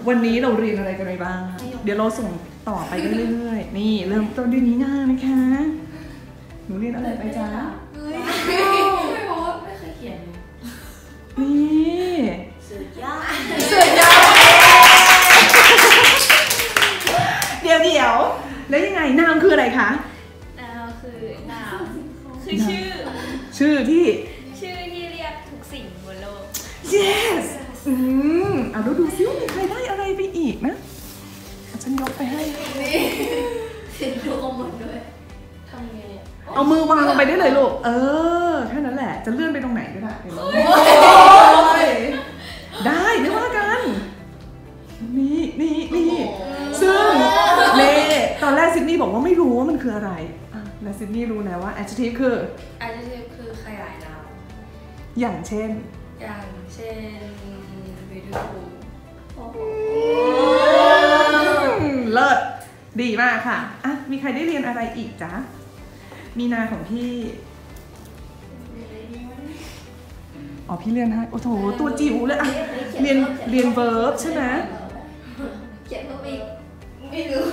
วันนี้เราเรียนอะไรกันไปบ้างเดี๋ยวเราส่งต่อไปเรื่อยๆนี่เริ่มต้นด้วยนี้นานะคะหนูเรียนอะไรไปจ๊ะไม่รู้ไม่เคยเขียนนี่สุดยอดเดี๋ยวแล้วยังไงนามคืออะไรคะนามคือชื่อที่เรียกทุกสิ่งบนโลก yes แล้วดูซิว่ามีใครได้อะไรไปอีกนะฉันยกไปให้เสียงดูอมหมดด้วยทำไงเอามือวางลงไปได้เลยลูกแค่นั้นแหละจะเลื่อนไปตรงไหนก็ได้ได้ไม่ว่ากันนี่ซึ่งตอนแรกซิดนีย์บอกว่าไม่รู้ว่ามันคืออะไรและซิดนีย์รู้นะว่า adjective คือขยายนามอย่างเช่น beautiful เลิศดีมากค่ะมีใครได้เรียนอะไรอีกจ๊ะมีนาของพี่พี่เรียนให้โอ้โหตัวจิ๋วเลยเรียน verb ใช่ไหมเขียนเพิ่มอีกไม่รู้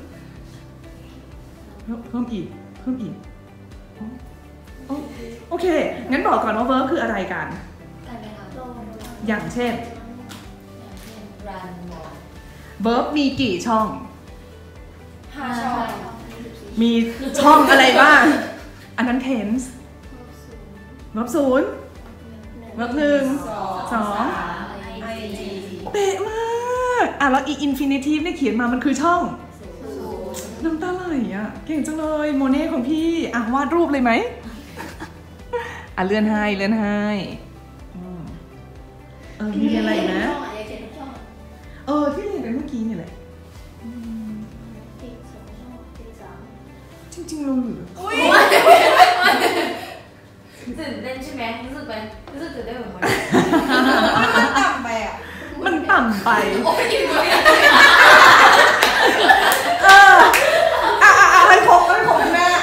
เพิ่มอีกโอเคงั้นบอกก่อนว่า verb คืออะไรกันอย่างเช่น verb มีกี่ช่อง 5 ช่องมีช่องอะไรบ้างอันนั้น tense verb 0 verb 1 2เป๊ะมากแล้ว infinitive เนี่ยเขียนมามันคือช่องน้ำตาไหลเก่งจังเลยโมเน่ของพี่วาดรูปเลยไหมเลื่อนให้มีอะไรนะที่เรียนไปเมื่อกี้นี่แหละจริงๆเราเหลือตื่นเต้นใช่ไหมรู้สึกตื่นเต้นเหมือนมันต่ำไปให้ครบแม่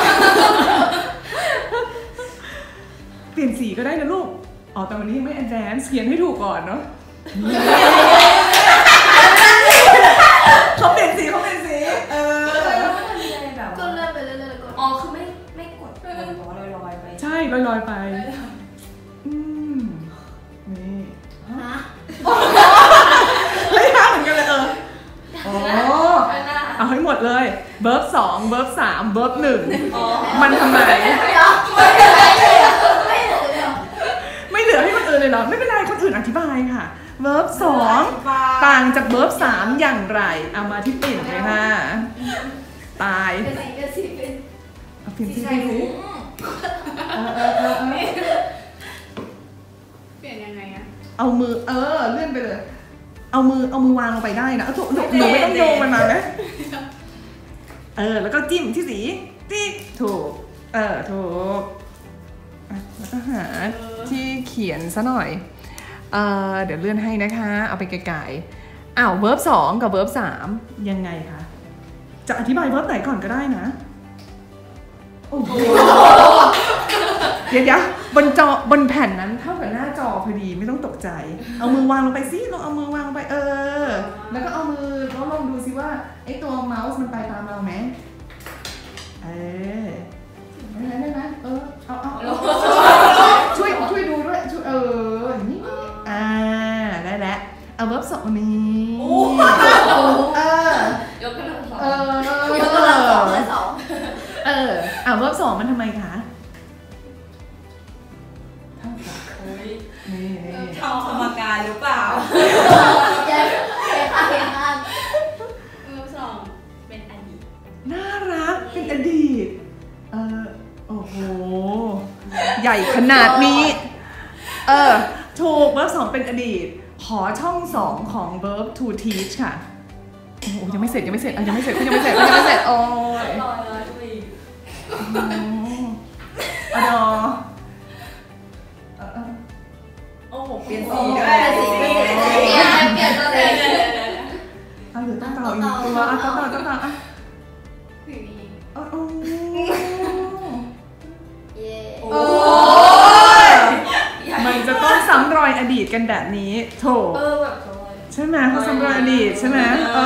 เปลี่ยนสีก็ได้นะลูกแต่วันนี้ยังไม่ advance เขียนให้ถูกก่อนเนาะเขาเปลี่ยนสีก็เลื่อนไปเรื่อยๆก่อนคือไม่กดลอยไปใช่ลอยไปนี่เฮ้ยเหมือนกันเลยเอาให้หมดเลย verb 2 verb 3 verb 1มันทำไมไม่เหลือให้คนอื่นเลยเหรอไม่เป็นไรคนอื่นอธิบายค่ะ verb 2ต่างจาก verb 3อย่างไรเอามาที่ปิ่นเลยค่ะตายเปลี่ยนสีไปรู้เปลี่ยนยังไงเอามือเลื่อนไปเลยเอามือวางลงไปได้นะถูกหนูไม่ต้องโยงมันมานะแล้วก็จิ้มที่สีติ๊กถูกถูกแล้วก็หาที่เขียนซะหน่อยเดี๋ยวเลื่อนให้นะคะเอาไปไกลๆverb 2กับ verb 3ยังไงคะจะอธิบาย verb ไหนก่อนก็ได้นะโอ้โหเดี๋ยวบนแผ่นนั้นเท่ากับหน้าจอพอดีไม่ต้องตกใจเอามือวางลงไปสิลองเอามือวางลงไปแล้วก็เอามือลองดูซิว่าไอตัวเมาส์มันไปตามเราไหมได้ไหมเอาช่วยดูด้วยช่วยอย่างนี้ได้แล้วเอาverb 2นี้ยกกระดับ2 verb 2มันทำไมคะทำสมการหรือเปล่าverb 2เป็นอดีตน่ารักเป็นอดีตโอ้โหใหญ่ขนาดนี้ถูก verb 2เป็นอดีตขอช่อง2ของ verb to teach ค่ะโอ้ยังไม่เสร็จโอ้ยโอ้โหเปลี่ยนสีด้วยเปลี่ยนตัวเลยเหลือต้องต่ออีกตัวต้องต่อมันจะต้องซ้ำรอยอดีตกันแบบนี้โถใใช่ไหมเขาซ้ำรอยอดีตใช่ไหม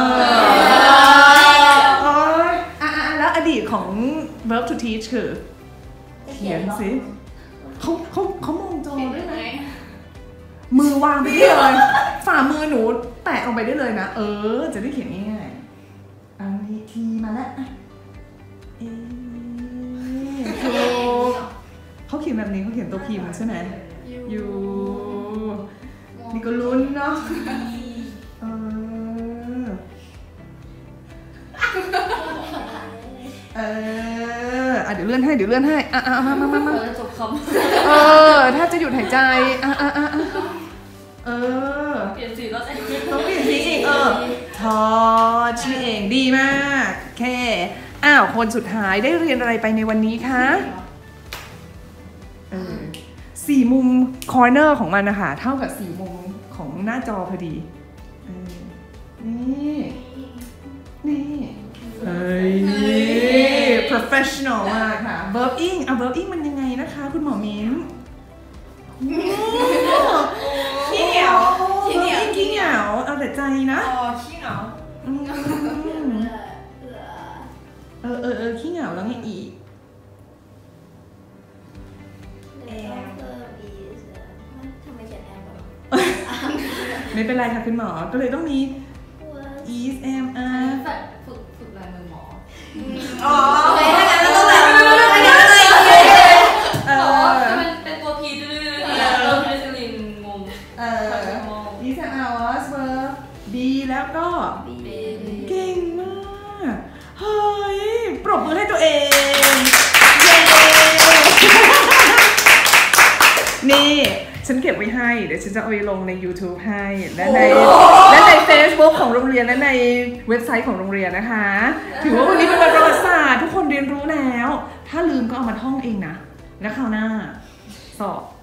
แล้วอดีตของ verb to teach คือเขียนสิเขามองจอได้ไหมมือวางไปได้เลยฝ่ามือหนูแตะลงไปได้เลยนะจะได้เขียนง่ายๆอันนี้ทีมาแล้วถูกเขาเขียนแบบนี้เขาเขียนตัวพิมพ์ใช่ไหมยูนี่ก็ลุ้นเนาะเดี๋ยวเลื่อนให้มาจบคำถ้าจะหยุดหายใจเปลี่ยนสีแล้วต้องเปลี่ยนสีอีกทอชนี่เองดีมากแค่คนสุดท้ายได้เรียนอะไรไปในวันนี้คะ4 มุมคอร์เนอร์ของมันนะคะเท่ากับ4 มุมของหน้าจอพอดีนี่เฮ้ย professional มากค่ะ verbing verbing มันยังไงนะคะคุณหมอมิ้นขี้เหนียวขี้เหนียวเอาแต่ใจนะขี้เหงาขี้เหงาแล้วไงอีกไม่เป็นไรค่ะคุณหมอก็เลยต้องมี is am are ฝึกลายมือหมอถ้างั้นเราต้องแบบมันเป็นตัวพีดื้อเพลสลินงง is am are was verb be แล้วก็เก่งมากเฮ้ยปรบมือให้ตัวเองเย้นี่ฉันเก็บไว้ให้เดี๋ยวฉันจะเอาไปลงใน YouTube ให้และใน Facebook ของโรงเรียนและในเว็บไซต์ของโรงเรียนนะคะถือว่าวันนี้เป็นวันประวัติศาสตร์ทุกคนเรียนรู้แล้วถ้าลืมก็เอามาท่องเองนะแล้วคราวหน้าสอบ